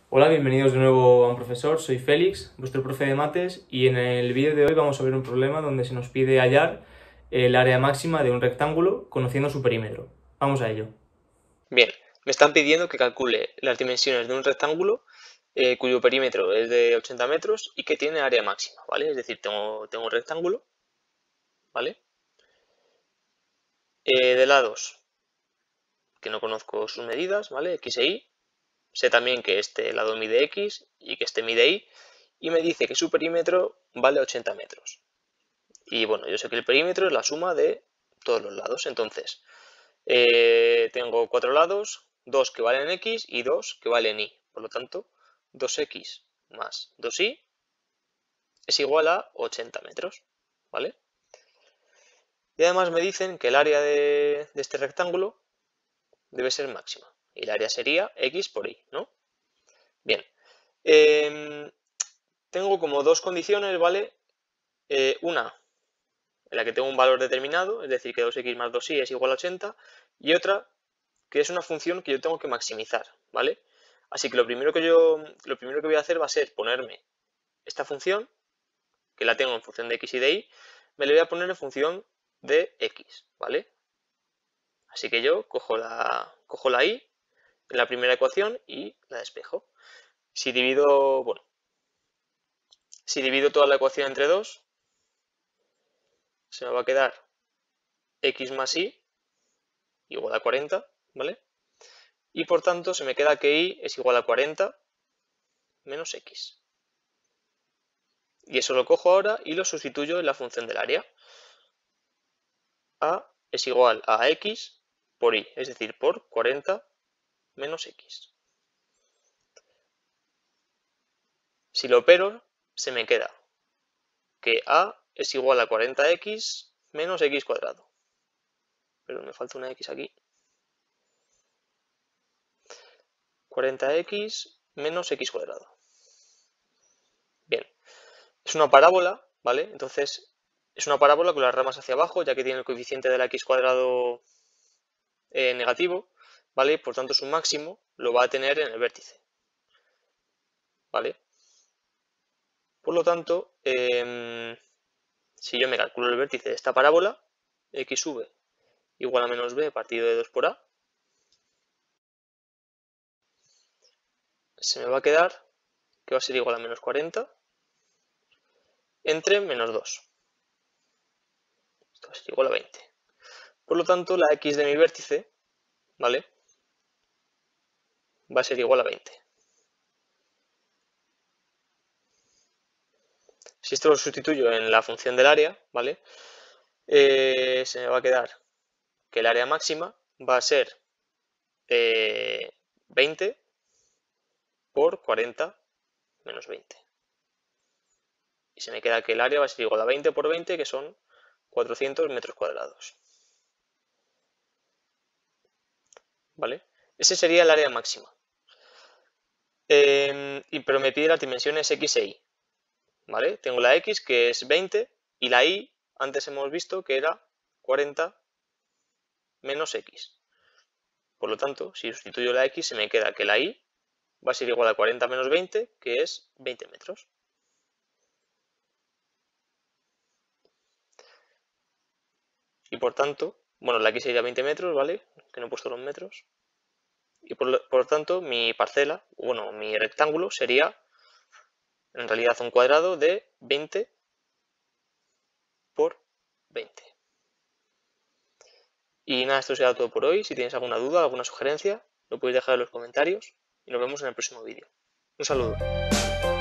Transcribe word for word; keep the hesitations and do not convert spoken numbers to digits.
Hola, bienvenidos de nuevo a Un Profesor, soy Félix, vuestro profe de mates, y en el vídeo de hoy vamos a ver un problema donde se nos pide hallar el área máxima de un rectángulo conociendo su perímetro. Vamos a ello. Bien, me están pidiendo que calcule las dimensiones de un rectángulo eh, cuyo perímetro es de ochenta metros y que tiene área máxima, ¿vale? Es decir, tengo, tengo un rectángulo, ¿vale? Eh, de lados, que no conozco sus medidas, ¿vale? X e Y. Sé también que este lado mide X y que este mide Y. Y me dice que su perímetro vale ochenta metros. Y bueno, yo sé que el perímetro es la suma de todos los lados. Entonces, eh, tengo cuatro lados, dos que valen X y dos que valen Y. Por lo tanto, dos X más dos Y es igual a ochenta metros, ¿vale? Y además me dicen que el área de, de este rectángulo debe ser máxima. Y el área sería X por Y, ¿no? Bien. Eh, tengo como dos condiciones, ¿vale? Eh, una en la que tengo un valor determinado, es decir, que dos X más dos Y es igual a ochenta, y otra que es una función que yo tengo que maximizar, ¿vale? Así que lo primero que yo, lo primero que voy a hacer va a ser ponerme esta función, que la tengo en función de X y de Y, me la voy a poner en función de X, ¿vale? Así que yo cojo la, cojo la Y en la primera ecuación y la despejo. Si divido, bueno, si divido toda la ecuación entre dos, se me va a quedar X más Y igual a cuarenta, ¿vale? Y por tanto se me queda que Y es igual a cuarenta menos X. Y eso lo cojo ahora y lo sustituyo en la función del área. A es igual a X por Y, es decir, por cuarenta menos X. Si lo opero, se me queda que A es igual a cuarenta X menos X cuadrado. Pero me falta una X aquí. cuarenta X menos X cuadrado. Bien, es una parábola, ¿vale? Entonces, es una parábola con las ramas hacia abajo, ya que tiene el coeficiente de la X cuadrado eh, negativo, ¿vale? Por tanto, su máximo lo va a tener en el vértice, ¿vale? Por lo tanto, eh, si yo me calculo el vértice de esta parábola, X sube igual a menos B partido de dos por A, se me va a quedar que va a ser igual a menos cuarenta entre menos dos. Esto va a ser igual a veinte. Por lo tanto, la X de mi vértice, ¿vale? Va a ser igual a veinte. Si esto lo sustituyo en la función del área, ¿vale? Eh, se me va a quedar que el área máxima va a ser eh, veinte por cuarenta menos veinte. Y se me queda que el área va a ser igual a veinte por veinte, que son cuatrocientos metros cuadrados. ¿Vale? Ese sería el área máxima. Eh, pero me pide las dimensiones X e Y. ¿Vale? Tengo la X que es veinte y la Y antes hemos visto que era cuarenta menos X. Por lo tanto, si sustituyo la X se me queda que la Y va a ser igual a cuarenta menos veinte, que es veinte metros. Y por tanto, bueno, la X sería veinte metros, ¿vale? Que no he puesto los metros. Y por, por tanto, mi parcela, bueno, mi rectángulo sería en realidad un cuadrado de veinte por veinte. Y nada, esto será todo por hoy. Si tienes alguna duda, alguna sugerencia, lo puedes dejar en los comentarios y nos vemos en el próximo vídeo. Un saludo.